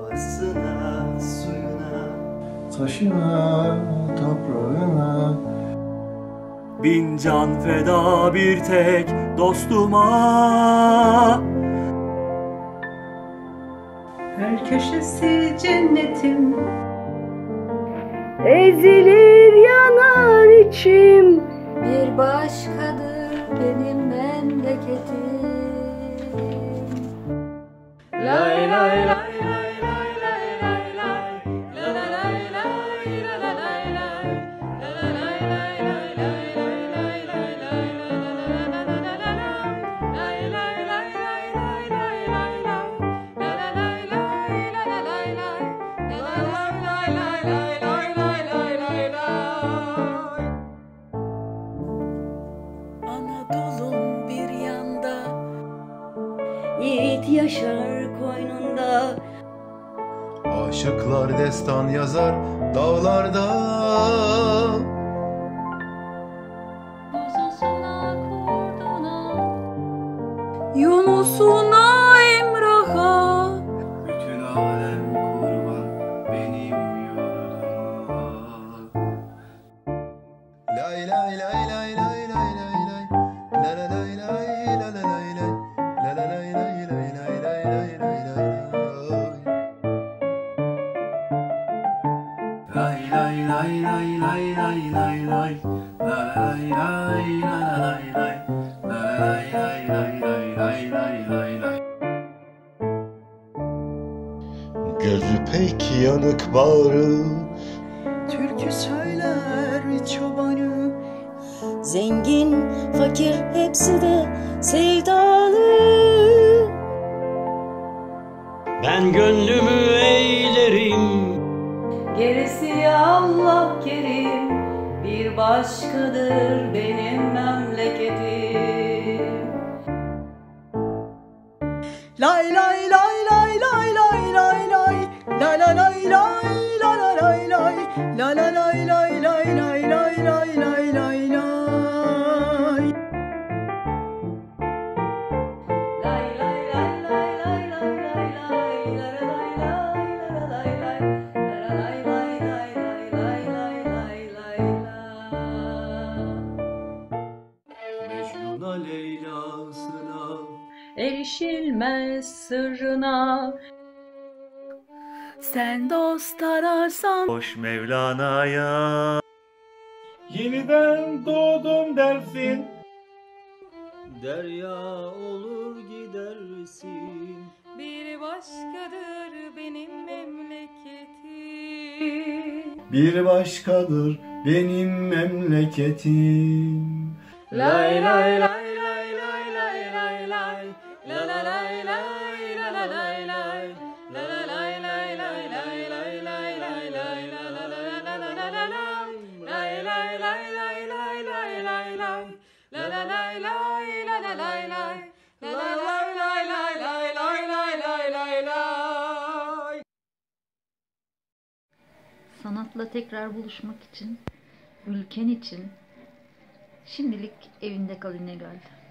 Havasına, suyuna, taşına, toprağına. bin can feda bir tek dostuma. Her köşesi cennetim, ezilir yanar içim. Bir başkadır benim memleketim. Lay lay lay. Anadolu'm bir yanda, Yiğit yaşar koynunda. Aşıklar destan yazar dağlarda. Uzasına kurduna, Yunus'una Emrah'a. Bütün alem kurban benim yurduma. Lay lay lay lay lay lay lay lay. La la lay lay la la lay lay. La la lay lay lay lay lay lay lay lay. Lay lay lay lay lay lay lay lay. La lay lay la la lay lay. La lay lay lay lay lay lay lay lay. Gözü pek yanık bağrı. Türkü söyler çobanı. Zengin, fakir hepsi de sevdalı. Ben gönlümü eğlerim. Gerisi Allah kerim, bir başkadır benim memleketim. Lay lay lay lay lay lay lay lay, la la lay lay la la lay lay, la la lay lay lay lay lay lay lay lay lay. Mecnun'a Leyla'sına. Erişilmez sırrına, sen dost ararsan. Hoş Mevlana'ya. Yeniden doğdum dersin. Derya olur gidersin. Bir başkadır benim memleketim. Bir başkadır benim memleketim. Lay lay lay lay lay lay lay lay. La la lay lay la la lay lay. La la lay lay lay lay lay lay lay lay la la la la la la la la. Lay lay lay lay lay lay lay lay. La la lay lay la la lay lay. La la lay lay lay lay lay lay lay lay lay. sanatla tekrar buluşmak için, ülken için şimdilik evinde kal İnegöl.